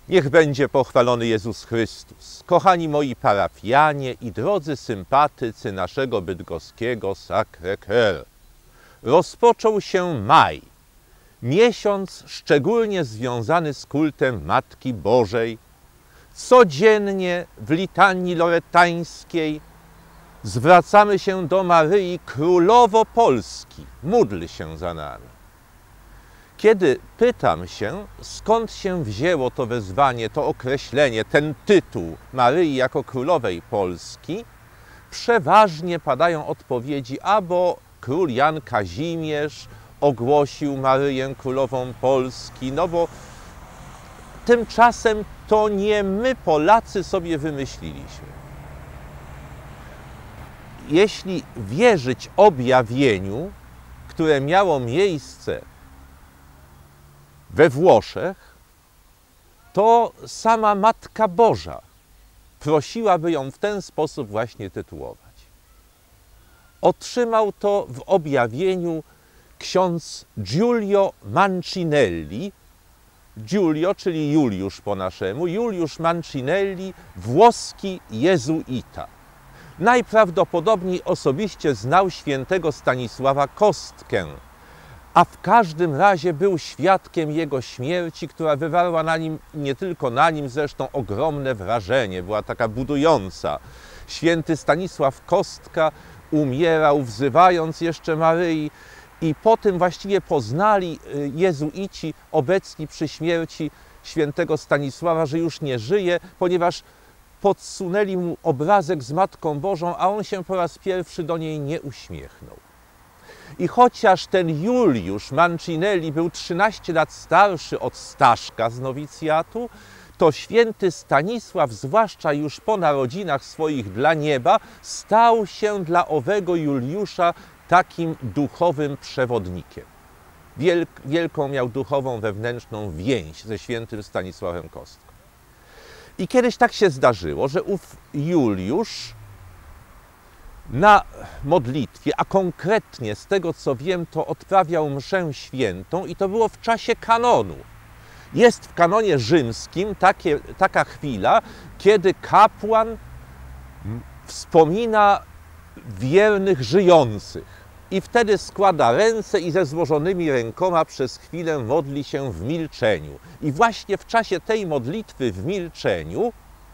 Niech będzie pochwalony Jezus Chrystus. Kochani moi parafianie i drodzy sympatycy naszego bydgoskiego Sacré-Cœur. Rozpoczął się maj, miesiąc szczególnie związany z kultem Matki Bożej. Codziennie w litanii loretańskiej zwracamy się do Maryi, Królowo Polski, módl się za nami. Kiedy pytam się, skąd się wzięło to wezwanie, to określenie, ten tytuł Maryi jako Królowej Polski, przeważnie padają odpowiedzi, bo król Jan Kazimierz ogłosił Maryję Królową Polski, no bo tymczasem to nie my, Polacy, sobie wymyśliliśmy. Jeśli wierzyć objawieniu, które miało miejsce we Włoszech, to sama Matka Boża prosiłaby ją w ten sposób właśnie tytułować. Otrzymał to w objawieniu ksiądz Giulio Mancinelli, Giulio, czyli Juliusz po naszemu, Juliusz Mancinelli, włoski jezuita. Najprawdopodobniej osobiście znał świętego Stanisława Kostkę, a w każdym razie był świadkiem jego śmierci, która wywarła na nim, nie tylko na nim zresztą, ogromne wrażenie. Była taka budująca. Święty Stanisław Kostka umierał, wzywając jeszcze Maryi, i po tym właściwie poznali jezuici obecni przy śmierci świętego Stanisława, że już nie żyje, ponieważ podsunęli mu obrazek z Matką Bożą, a on się po raz pierwszy do niej nie uśmiechnął. I chociaż ten Juliusz Mancinelli był 13 lat starszy od Staszka z nowicjatu, to święty Stanisław, zwłaszcza już po narodzinach swoich dla nieba, stał się dla owego Juliusza takim duchowym przewodnikiem. Wielką miał duchową wewnętrzną więź ze świętym Stanisławem Kostką. I kiedyś tak się zdarzyło, że ów Juliusz na modlitwie, a konkretnie z tego co wiem, to odprawiał mszę świętą i to było w czasie kanonu. Jest w kanonie rzymskim taka chwila, kiedy kapłan wspomina wiernych żyjących i wtedy składa ręce i ze złożonymi rękoma przez chwilę modli się w milczeniu. I właśnie w czasie tej modlitwy w milczeniu,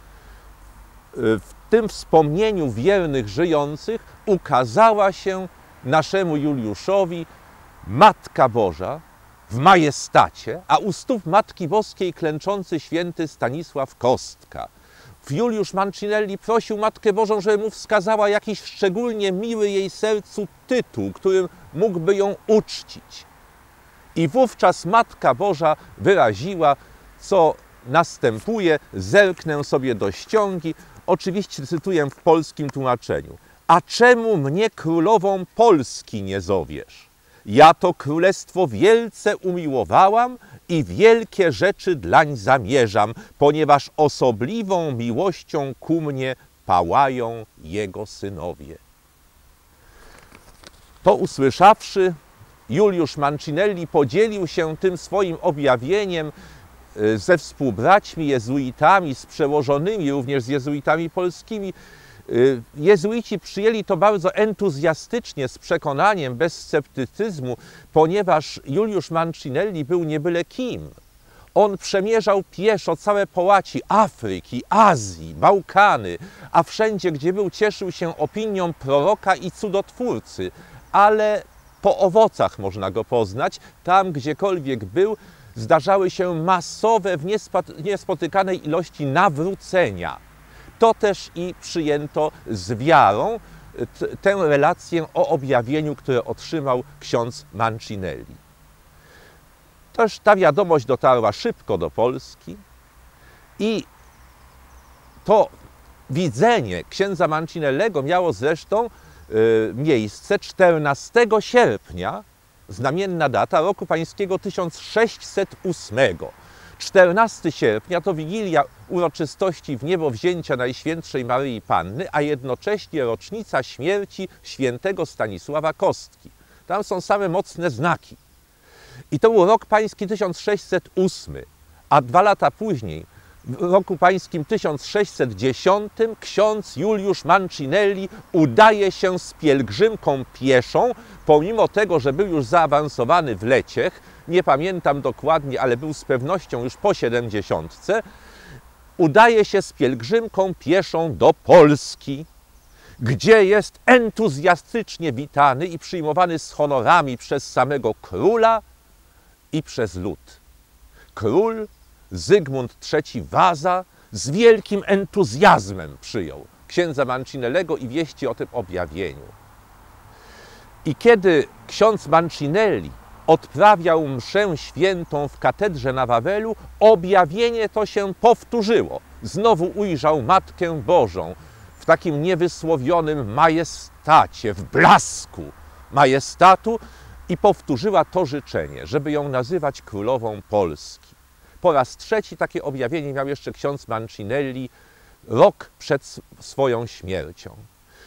w tym wspomnieniu wiernych żyjących, ukazała się naszemu Juliuszowi Matka Boża w majestacie, a u stóp Matki Boskiej klęczący święty Stanisław Kostka. Juliusz Mancinelli prosił Matkę Bożą, żeby mu wskazała jakiś szczególnie miły jej sercu tytuł, którym mógłby ją uczcić. I wówczas Matka Boża wyraziła, co następuje, zerknę sobie do ściągi, oczywiście cytuję w polskim tłumaczeniu. A czemu mnie Królową Polski nie zowiesz? Ja to królestwo wielce umiłowałam i wielkie rzeczy dlań zamierzam, ponieważ osobliwą miłością ku mnie pałają jego synowie. To usłyszawszy, Juliusz Mancinelli podzielił się tym swoim objawieniem ze współbraćmi jezuitami, z przełożonymi, również z jezuitami polskimi. Jezuici przyjęli to bardzo entuzjastycznie, z przekonaniem, bez sceptycyzmu, ponieważ Juliusz Mancinelli był nie byle kim. On przemierzał pieszo całe połaci Afryki, Azji, Bałkany, a wszędzie, gdzie był, cieszył się opinią proroka i cudotwórcy, ale po owocach można go poznać. Tam, gdziekolwiek był, zdarzały się masowe, w niespotykanej ilości nawrócenia. To też i przyjęto z wiarą tę relację o objawieniu, które otrzymał ksiądz Mancinelli. Też ta wiadomość dotarła szybko do Polski i to widzenie księdza Mancinellego miało zresztą miejsce 14 sierpnia, znamienna data roku pańskiego 1608. 14 sierpnia to Wigilia uroczystości wniebowzięcia Najświętszej Maryi Panny, a jednocześnie rocznica śmierci świętego Stanisława Kostki. Tam są same mocne znaki. I to był rok pański 1608, a 2 lata później W roku pańskim 1610 ksiądz Juliusz Mancinelli udaje się z pielgrzymką pieszą, pomimo tego, że był już zaawansowany w leciech, nie pamiętam dokładnie, ale był z pewnością już po 70, udaje się z pielgrzymką pieszą do Polski, gdzie jest entuzjastycznie witany i przyjmowany z honorami przez samego króla i przez lud. Król Zygmunt III Waza z wielkim entuzjazmem przyjął księdza Mancinellego i wieści o tym objawieniu. I kiedy ksiądz Mancinelli odprawiał mszę świętą w katedrze na Wawelu, objawienie to się powtórzyło. Znowu ujrzał Matkę Bożą w takim niewysłowionym majestacie, w blasku majestatu i powtórzyła to życzenie, żeby ją nazywać królową Polski. Po raz trzeci takie objawienie miał jeszcze ksiądz Mancinelli rok przed swoją śmiercią.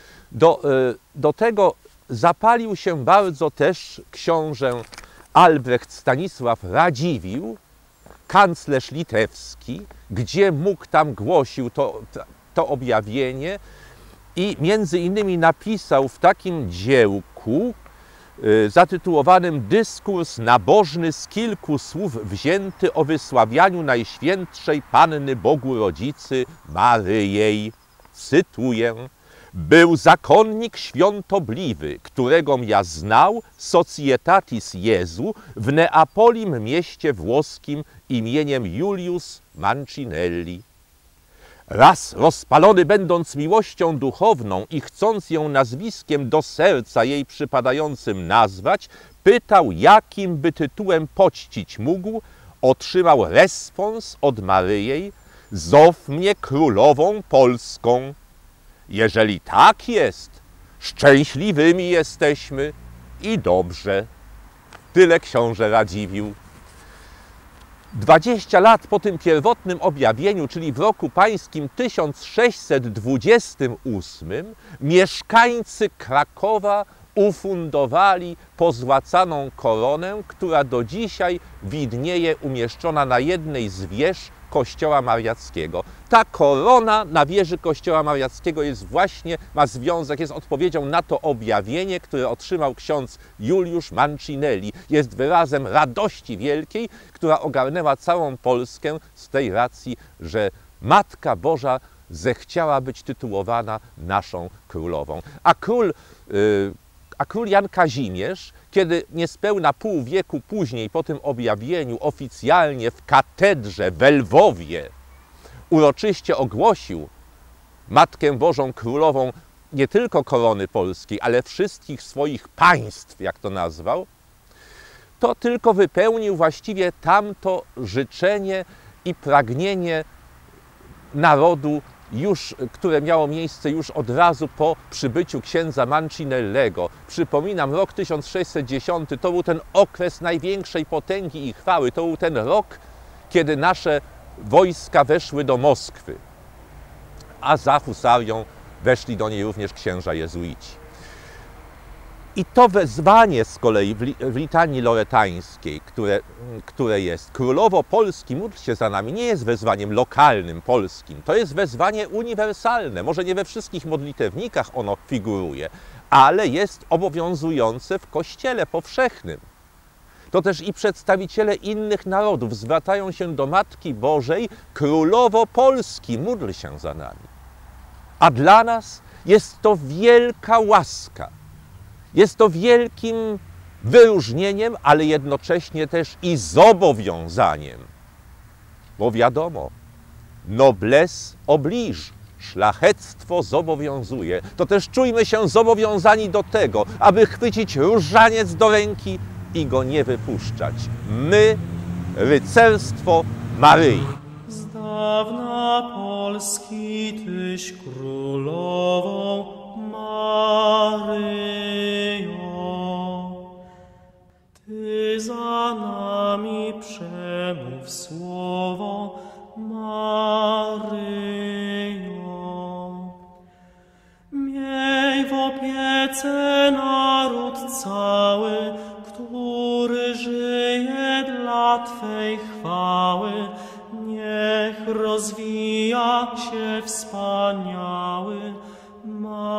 Do tego zapalił się bardzo też książę Albrecht Stanisław Radziwiłł, kanclerz litewski, gdzie mógł tam głosił to objawienie i między innymi napisał w takim dziełku zatytułowanym Dyskurs nabożny z kilku słów wzięty o wysławianiu Najświętszej Panny Bogu Rodzicy Maryjej. Cytuję: był zakonnik świątobliwy, któregom ja znał, societatis Jezu, w Neapolim mieście włoskim imieniem Julius Mancinelli. Raz rozpalony będąc miłością duchowną i chcąc ją nazwiskiem do serca jej przypadającym nazwać, pytał, jakim by tytułem poczcić mógł, otrzymał respons od Maryjej: zow mnie królową polską. Jeżeli tak jest, szczęśliwymi jesteśmy i dobrze. Tyle książę Radziwiłł. 20 lat po tym pierwotnym objawieniu, czyli w roku pańskim 1628, mieszkańcy Krakowa ufundowali pozłacaną koronę, która do dzisiaj widnieje umieszczona na jednej z wież Kościoła Mariackiego. Ta korona na wieży Kościoła Mariackiego ma związek, jest odpowiedzią na to objawienie, które otrzymał ksiądz Juliusz Mancinelli. Jest wyrazem radości wielkiej, która ogarnęła całą Polskę z tej racji, że Matka Boża zechciała być tytułowana naszą królową. A król Jan Kazimierz, kiedy niespełna pół wieku później po tym objawieniu oficjalnie w katedrze w Lwowie uroczyście ogłosił Matkę Bożą Królową nie tylko korony polskiej, ale wszystkich swoich państw, jak to nazwał, to tylko wypełnił właściwie tamto życzenie i pragnienie narodu, które miało miejsce już od razu po przybyciu księdza Mancinellego. Przypominam, rok 1610 to był ten okres największej potęgi i chwały. To był ten rok, kiedy nasze wojska weszły do Moskwy, a za husarią weszli do niej również księża jezuici. I to wezwanie z kolei w litanii loretańskiej, które jest: Królowo Polski, módl się za nami, nie jest wezwaniem lokalnym, polskim. To jest wezwanie uniwersalne. Może nie we wszystkich modlitewnikach ono figuruje, ale jest obowiązujące w Kościele powszechnym. To też i przedstawiciele innych narodów zwracają się do Matki Bożej: Królowo Polski, módl się za nami. A dla nas jest to wielka łaska. Jest to wielkim wyróżnieniem, ale jednocześnie też i zobowiązaniem. Bo wiadomo, noblesse oblige, szlachectwo zobowiązuje. To też czujmy się zobowiązani do tego, aby chwycić różaniec do ręki i go nie wypuszczać. My, rycerstwo Maryi. Z dawna Polski Tyś królową Maryjo, Ty za nami przemów słowo, Maryjo. Miej w opiece naród cały, który żyje dla Twej chwały, niech rozwija się wspaniały,